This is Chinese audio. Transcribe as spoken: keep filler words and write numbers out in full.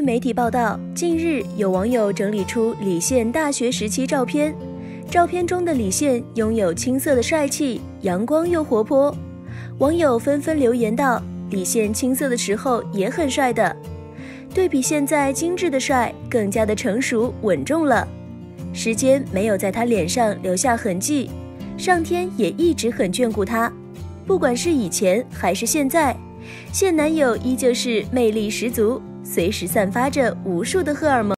媒体报道，近日有网友整理出李现大学时期照片，照片中的李现拥有青涩的帅气，阳光又活泼。网友纷纷留言道，李现青涩的时候也很帅的，对比现在精致的帅，更加的成熟稳重了。时间没有在他脸上留下痕迹，上天也一直很眷顾他，不管是以前还是现在，现男友依旧是魅力十足，随时散发着无数的荷尔蒙。